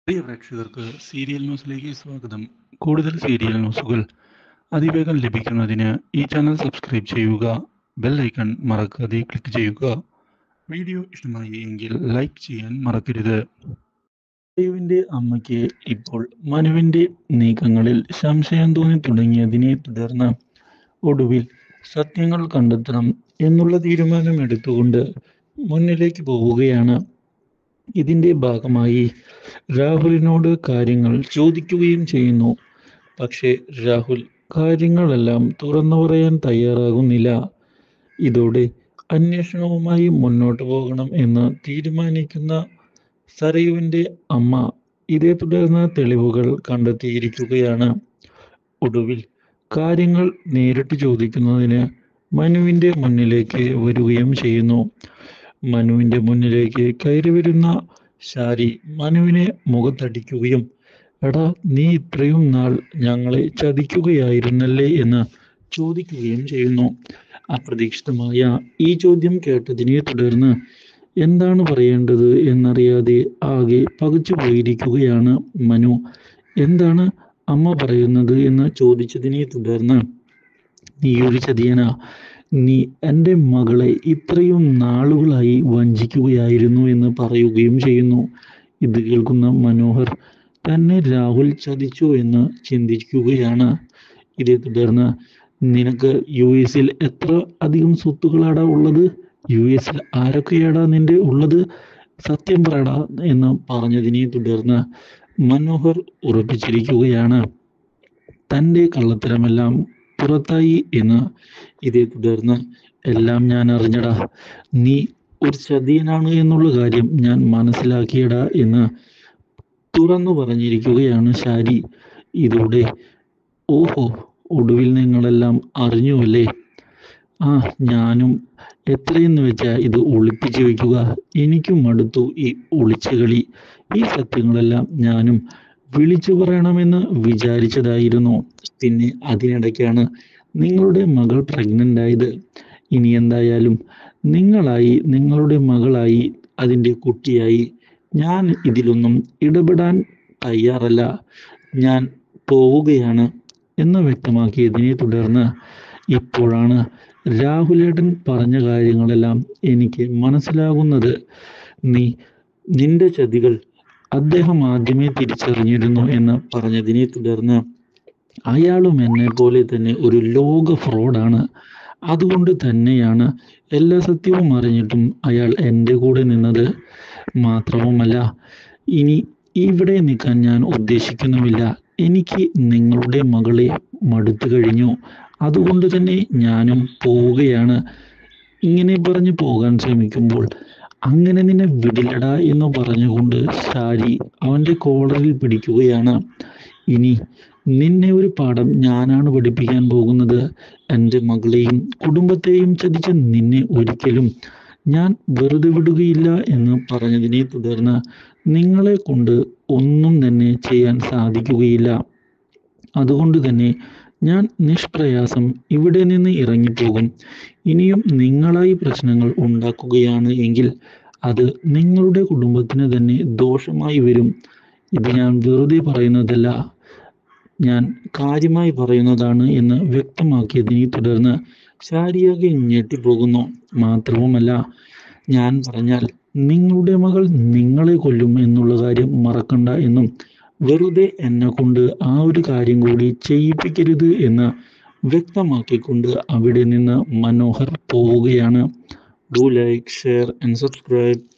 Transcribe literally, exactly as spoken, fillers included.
പ്രിയ പ്രേക്ഷകർക്ക് സീരിയൽ ന്യൂസിലേക്ക് സ്വാഗതം. കൂടുതൽ സീരിയൽ ന്യൂസുകൾ അതിവേഗം ലഭിക്കുന്നതിന് ഈ ചാനൽ സബ്സ്ക്രൈബ് ചെയ്യുക. ബെൽ ഐക്കൺ മറക്കാതെ ക്ലിക്ക് ചെയ്യുക. വീഡിയോ ഇഷ്ടമായി എങ്കിൽ ലൈക്ക് ചെയ്യാൻ മറക്കരുത്. മനുവിന്റെ അമ്മയ്ക്ക് ഇപ്പോൾ മനുവിന്റെ നീക്കങ്ങളിൽ സംശയം തോന്നി തുടങ്ങിയതിനെ തുടർന്ന് ഒടുവിൽ സത്യങ്ങൾ കണ്ടെത്തണം എന്നുള്ള തീരുമാനം എടുത്തുകൊണ്ട് മുന്നിലേക്ക് പോവുകയാണ്. ഇതിന്റെ ഭാഗമായി രാഹുലിനോട് കാര്യങ്ങൾ ചോദിക്കുകയും ചെയ്യുന്നു. പക്ഷേ രാഹുൽ കാര്യങ്ങളെല്ലാം തുറന്നു പറയാൻ തയ്യാറാകുന്നില്ല. ഇതോടെ അന്വേഷണവുമായി മുന്നോട്ട് പോകണം എന്ന് തീരുമാനിക്കുന്ന സരയുവിന്റെ അമ്മ ഇതേ തുടർന്ന് തെളിവുകൾ കണ്ടെത്തിയിരിക്കുകയാണ്. ഒടുവിൽ കാര്യങ്ങൾ നേരിട്ട് ചോദിക്കുന്നതിന് മനുവിന്റെ മുന്നിലേക്ക് വരികയും ചെയ്യുന്നു. മനുവിന്റെ മുന്നിലേക്ക് കയറി വരുന്ന ശാരി മനുവിനെ മുഖത്തടിക്കുകയും എടാ നീ ഇത്രയും നാൾ ഞങ്ങളെ ചതിക്കുകയായിരുന്നല്ലേ എന്ന് ചോദിക്കുകയും ചെയ്യുന്നു. അപ്രതീക്ഷിതമായ ഈ ചോദ്യം കേട്ടതിനെ തുടർന്ന് എന്താണ് പറയേണ്ടത് എന്നറിയാതെ ആകെ പകച്ചു പോയിരിക്കുകയാണ് മനു. എന്താണ് അമ്മ പറയുന്നത് എന്ന് ചോദിച്ചതിനെ തുടർന്ന് നീ ഒരു ചതിയനാ, നീ എൻ്റെ മകളെ ഇത്രയും നാളുകളായി വഞ്ചിക്കുകയായിരുന്നു എന്ന് പറയുകയും ചെയ്യുന്നു. ഇത് കേൾക്കുന്ന മനോഹർ തന്നെ രാഹുൽ ചതിച്ചു എന്ന് ചിന്തിക്കുകയാണ്. ഇതേ തുടർന്ന് നിനക്ക് യു എസിൽ എത്ര അധികം സ്വത്തുകളാടാ ഉള്ളത്, യു എസിൽ ആരൊക്കെയാടാ നിന്റെ ഉള്ളത്, സത്യം പറയടാ എന്ന് പറഞ്ഞതിനെ തുടർന്ന് മനോഹർ ഉറപ്പിച്ചിരിക്കുകയാണ് തൻ്റെ കള്ളത്തരമെല്ലാം പുറത്തായി എന്ന്. ഇതേ തുടർന്ന് എല്ലാം ഞാൻ അറിഞ്ഞടാ, നീ ഒരു ചതിയനാണ് എന്നുള്ള കാര്യം ഞാൻ മനസ്സിലാക്കിയടാ എന്ന് തുറന്നു പറഞ്ഞിരിക്കുകയാണ് ശാരി. ഇതോടെ ഓഹോ, ഒടുവിൽ നിങ്ങളെല്ലാം അറിഞ്ഞുവല്ലേ. ആ ഞാനും എത്രയെന്ന് വെച്ചാൽ ഇത് ഒളിപ്പിച്ചു വയ്ക്കുക, എനിക്കും മടുത്തു ഈ ഒളിച്ചുകളി. ഈ സത്യങ്ങളെല്ലാം ഞാനും വിളിച്ചു പറയണമെന്ന് വിചാരിച്ചതായിരുന്നു. പിന്നെ അതിനിടയ്ക്കാണ് നിങ്ങളുടെ മകൾ പ്രഗ്നൻ്റ് ആയത്. ഇനി എന്തായാലും നിങ്ങളായി, നിങ്ങളുടെ മകളായി, അതിൻ്റെ കുട്ടിയായി. ഞാൻ ഇതിലൊന്നും ഇടപെടാൻ തയ്യാറല്ല, ഞാൻ പോവുകയാണ് എന്ന് വ്യക്തമാക്കിയതിനെ തുടർന്ന് ഇപ്പോഴാണ് രാഹുലേട്ടൻ പറഞ്ഞ കാര്യങ്ങളെല്ലാം എനിക്ക് മനസ്സിലാകുന്നത്. നീ നിന്റെ ചതികൾ അദ്ദേഹം ആദ്യമേ തിരിച്ചറിഞ്ഞിരുന്നു എന്ന് പറഞ്ഞതിനെ തുടർന്ന് അയാളും എന്നെ പോലെ തന്നെ ഒരു ലോക ഫ്രോഡാണ്. അതുകൊണ്ട് തന്നെയാണ് എല്ലാ സത്യവും അറിഞ്ഞിട്ടും അയാൾ എൻ്റെ കൂടെ നിന്നത്. മാത്രവുമല്ല ഇനി ഇവിടെ നിൽക്കാൻ ഞാൻ ഉദ്ദേശിക്കുന്നുമില്ല. എനിക്ക് നിങ്ങളുടെ മകളെ മടുത്തു കഴിഞ്ഞു. അതുകൊണ്ട് തന്നെ ഞാനും പോവുകയാണ്. ഇങ്ങനെ പറഞ്ഞ് പോകാൻ ശ്രമിക്കുമ്പോൾ അങ്ങനെ നിന്നെ വിടില്ലടാ എന്ന് പറഞ്ഞുകൊണ്ട് ശാരി അവൻ്റെ കോളറിൽ പിടിക്കുകയാണ്. ഇനി നിന്നെ ഒരു പാഠം ഞാനാണ് പഠിപ്പിക്കാൻ പോകുന്നത്. എൻ്റെ മകളെയും കുടുംബത്തെയും ചതിച്ച നിന്നെ ഒരിക്കലും ഞാൻ വെറുതെ വിടുകയില്ല എന്ന് പറഞ്ഞതിനെ തുടർന്ന് നിങ്ങളെ കൊണ്ട് ഒന്നും തന്നെ ചെയ്യാൻ സാധിക്കുകയില്ല. അതുകൊണ്ട് തന്നെ ഞാൻ നിഷ്പ്രയാസം ഇവിടെ നിന്ന് ഇറങ്ങിപ്പോകും. ഇനിയും നിങ്ങളായി പ്രശ്നങ്ങൾ ഉണ്ടാക്കുകയാണ് എങ്കിൽ അത് നിങ്ങളുടെ കുടുംബത്തിന് തന്നെ ദോഷമായി വരും. ഇത് ഞാൻ വെറുതെ പറയുന്നതല്ല, ഞാൻ കാര്യമായി പറയുന്നതാണ് എന്ന് വ്യക്തമാക്കിയതിനെ തുടർന്ന് ശാരിയാകെ ഞെട്ടിപ്പോകുന്നു. മാത്രവുമല്ല ഞാൻ പറഞ്ഞാൽ നിങ്ങളുടെ മകൾ നിങ്ങളെ കൊല്ലും എന്നുള്ള കാര്യം മറക്കണ്ട എന്നും വെറുതെ എന്നെ കൊണ്ട് ആ ഒരു കാര്യം കൂടി ചെയ്യിപ്പിക്കരുത് എന്ന് വ്യക്തമാക്കിക്കൊണ്ട് അവിടെ നിന്ന് മനോഹർ പോവുകയാണ്. Do like, share and subscribe.